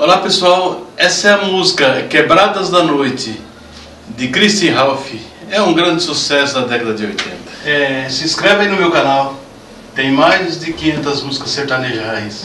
Olá pessoal, essa é a música Quebradas da Noite, de Christy Ralph. É um grande sucesso da década de 80. Se inscreve aí no meu canal, tem mais de 500 músicas sertanejas raiz.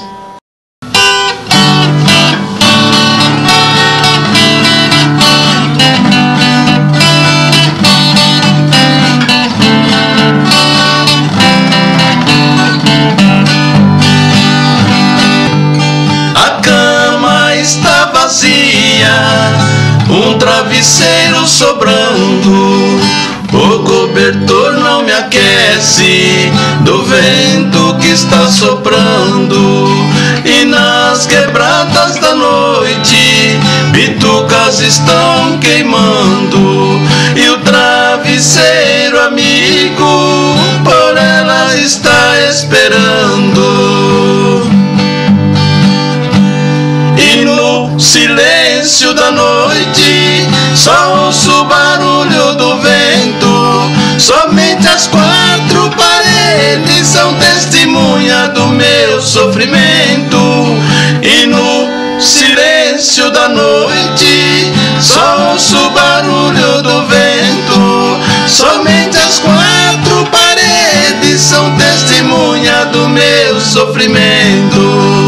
Está vazia, um travesseiro sobrando, o cobertor não me aquece do vento que está soprando. E nas quebradas da noite bitucas estão queimando, e o travesseiro amigo por ela está esperando. E no silêncio da noite só ouço o barulho do vento. Somente as quatro paredes são testemunha do meu sofrimento. E no silêncio da noite só ouço o barulho do vento. Somente as quatro paredes são testemunha do meu sofrimento.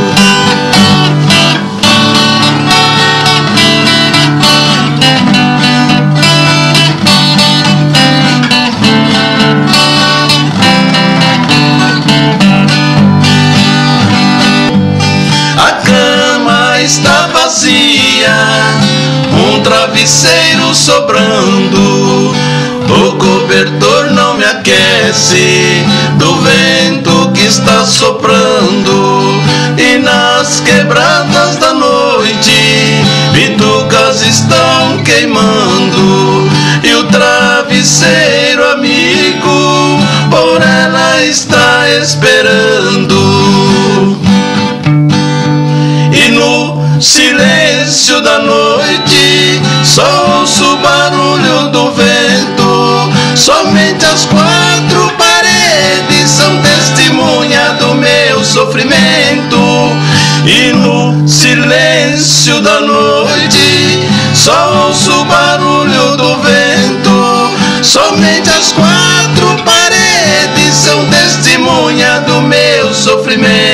Está vazia, um travesseiro sobrando, o cobertor não me aquece do vento que está soprando. E nas quebradas da noite bitucas estão queimando, e o travesseiro amigo por ela está esperando. E no silêncio da noite só ouço o barulho do vento. Somente as quatro paredes são testemunha do meu sofrimento. E no silêncio da noite só ouço o barulho do vento. Somente as quatro paredes são testemunha do meu sofrimento.